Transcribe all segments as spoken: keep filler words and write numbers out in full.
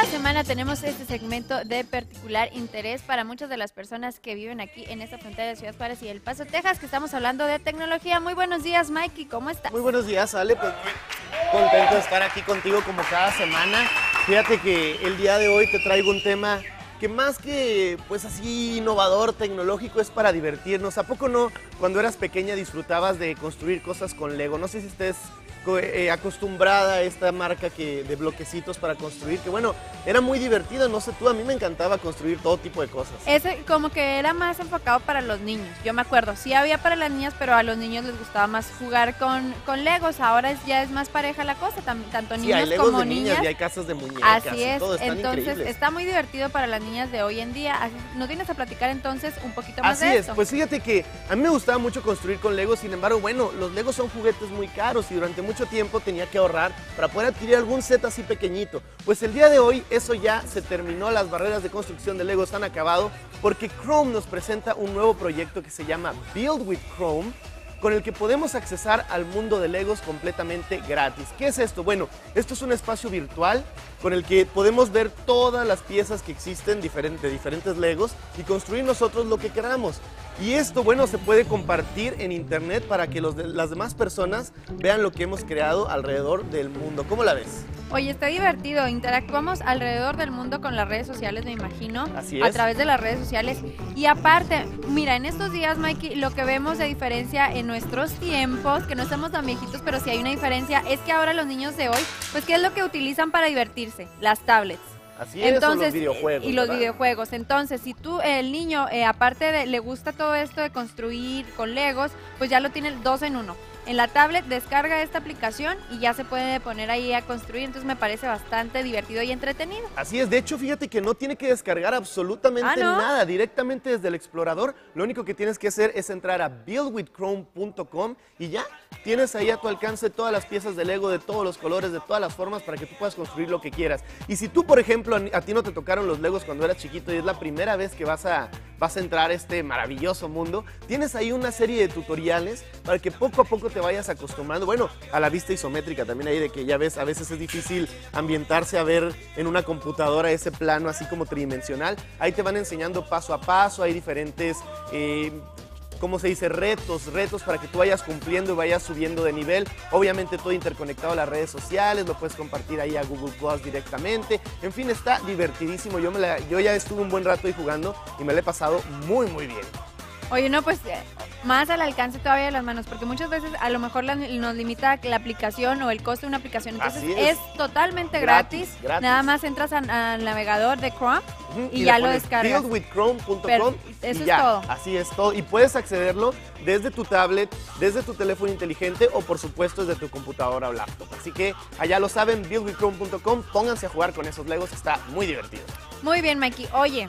cada semana tenemos este segmento de particular interés para muchas de las personas que viven aquí en esta frontera de Ciudad Juárez y El Paso, Texas, que estamos hablando de tecnología. Muy buenos días, Mikey, ¿cómo estás? Muy buenos días, Ale, pues muy contento de estar aquí contigo como cada semana. Fíjate que el día de hoy te traigo un tema que más que pues así innovador, tecnológico, es para divertirnos. ¿A poco no, cuando eras pequeña, disfrutabas de construir cosas con Lego? No sé si estés eh, acostumbrada a esta marca que, de bloquecitos para construir, que bueno, era muy divertido, no sé tú, a mí me encantaba construir todo tipo de cosas. Ese como que era más enfocado para los niños, yo me acuerdo, sí había para las niñas, pero a los niños les gustaba más jugar con, con Legos. Ahora es, ya es más pareja la cosa, tam, tanto niños sí, hay Legos como de niñas. niñas y hay casas de muñecas. Así es, todo, están entonces increíbles. Está muy divertido para las niñas de hoy en día. Así, ¿nos vienes a platicar entonces un poquito más Así de es, esto? pues fíjate que a mí me gustaba mucho construir con Legos, sin embargo, bueno, los Legos son juguetes muy caros y durante mucho tiempo tenía que ahorrar para poder adquirir algún set así pequeñito. Pues el día de hoy eso ya se terminó, las barreras de construcción de Legos han acabado, porque Chrome nos presenta un nuevo proyecto que se llama Build with Chrome, con el que podemos accesar al mundo de Legos completamente gratis. ¿Qué es esto? Bueno, esto es un espacio virtual con el que podemos ver todas las piezas que existen de diferentes Legos y construir nosotros lo que queramos. Y esto, bueno, se puede compartir en internet para que los de, las demás personas vean lo que hemos creado alrededor del mundo. ¿Cómo la ves? Oye, está divertido, interactuamos alrededor del mundo con las redes sociales, me imagino. Así es. A través de las redes sociales. Y aparte, mira, en estos días, Mikey, lo que vemos de diferencia en nuestros tiempos, que no estamos tan viejitos, pero sí hay una diferencia, es que ahora los niños de hoy, pues, ¿qué es lo que utilizan para divertirse? Las tablets. Así es, entonces, los videojuegos. Y los ¿verdad? videojuegos. Entonces, si tú, el niño, eh, aparte de, le gusta todo esto de construir con Legos, pues ya lo tiene dos en uno. En la tablet descarga esta aplicación y ya se puede poner ahí a construir, entonces me parece bastante divertido y entretenido. Así es, de hecho, fíjate que no tiene que descargar absolutamente ¿Ah, no? nada, directamente desde el explorador. Lo único que tienes que hacer es entrar a build with chrome punto com y ya tienes ahí a tu alcance todas las piezas de Lego de todos los colores, de todas las formas, para que tú puedas construir lo que quieras. Y si tú, por ejemplo, a ti no te tocaron los Legos cuando eras chiquito y es la primera vez que vas a, vas a entrar a este maravilloso mundo, tienes ahí una serie de tutoriales para que poco a poco te vayas acostumbrando, bueno, a la vista isométrica también ahí, de que ya ves, a veces es difícil ambientarse a ver en una computadora ese plano así como tridimensional. Ahí te van enseñando paso a paso, hay diferentes, eh, ¿cómo se dice? Retos, retos para que tú vayas cumpliendo y vayas subiendo de nivel. Obviamente todo interconectado a las redes sociales, lo puedes compartir ahí a Google Plus directamente. En fin, está divertidísimo. Yo, me la, yo ya estuve un buen rato ahí jugando y me la he pasado muy, muy bien. Oye, no, pues más al alcance todavía de las manos, porque muchas veces a lo mejor la, nos limita la aplicación o el costo de una aplicación. Entonces es. es totalmente gratis, gratis, gratis. Nada más entras al navegador de Chrome uh-huh. y, y ya lo descargas. build with chrome punto com Eso y ya, es todo. Así es todo. Y puedes accederlo desde tu tablet, desde tu teléfono inteligente o por supuesto desde tu computadora o laptop. Así que allá lo saben, build with chrome punto com, pónganse a jugar con esos Legos, está muy divertido. Muy bien, Mikey. Oye,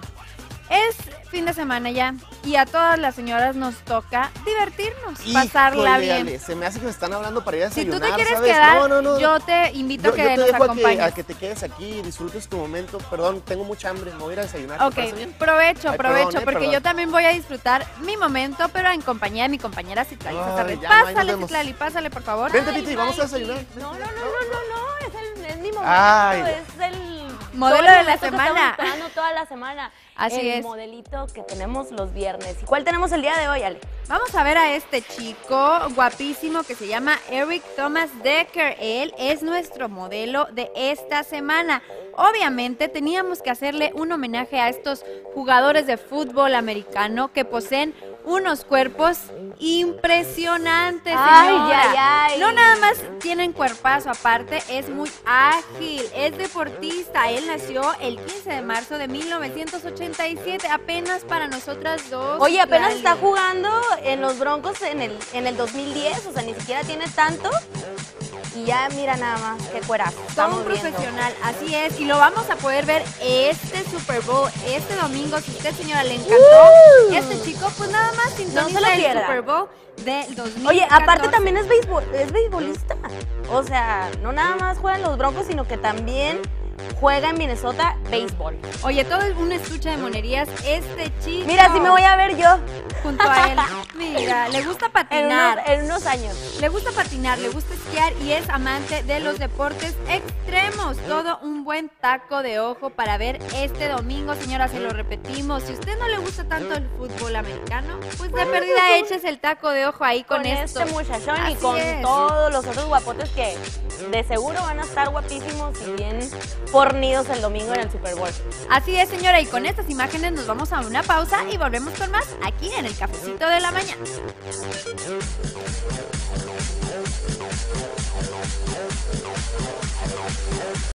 es fin de semana ya y a todas las señoras nos toca divertirnos, Híjole, pasarla bien. Ale, se me hace que me están hablando para ir a desayunar, Si tú te quieres ¿sabes? quedar, no, no, no. yo te invito yo, a que yo te nos dejo acompañes. A que, a que te quedes aquí y disfrutes tu momento. Perdón, tengo mucha hambre, me voy a ir a desayunar. Ok, provecho, Ay, provecho, perdón, eh, porque perdón. yo también voy a disfrutar mi momento, pero en compañía de mi compañera Citlali. Ay, ya, Pásale, Citlali, pásale, por favor. Vente, Piti, vamos a desayunar. No, no, no, no, no, no, es, el, es mi momento, Ay. es el modelo de la semana. toda la semana. Así el es. El modelito que tenemos los viernes. ¿Y cuál tenemos el día de hoy, Ale? Vamos a ver a este chico guapísimo que se llama Eric Thomas Decker. Él es nuestro modelo de esta semana. Obviamente teníamos que hacerle un homenaje a estos jugadores de fútbol americano que poseen unos cuerpos impresionantes, ay, señora. ay, ay. No nada más tienen cuerpazo, aparte es muy ágil, es deportista. Él nació el quince de marzo de mil novecientos ochenta y siete, apenas para nosotras dos. Oye, apenas Lali. está jugando en los Broncos en el, en el dos mil diez, o sea, ni siquiera tiene tanto. Y ya mira nada más, qué cuerazo. Todo un profesional, así es. Y lo vamos a poder ver este Super Bowl, este domingo. Si usted, señora, le encantó uh, este chico, pues nada más sintoniza no el Super Bowl del dos mil catorce. Oye, aparte también es, béisbol, es beisbolista. O sea, no nada más juegan los Broncos, sino que también juega en Minnesota béisbol. Oye, todo un estuche de monerías, este chico. Mira, si me voy a ver yo. Junto a él. Mira, le gusta En patinar. unos, en unos años. Le gusta patinar, le gusta esquiar y es amante de los deportes extremos. Todo un buen taco de ojo para ver este domingo, señora, se lo repetimos. Si a usted no le gusta tanto el fútbol americano, pues de perdida eches el taco de ojo ahí con, Con esto. este muchachón y Así con es. todos los otros guapotes que de seguro van a estar guapísimos y bien fornidos el domingo en el Super Bowl. Así es, señora, y con estas imágenes nos vamos a una pausa y volvemos con más aquí en el Cafecito de la Mañana.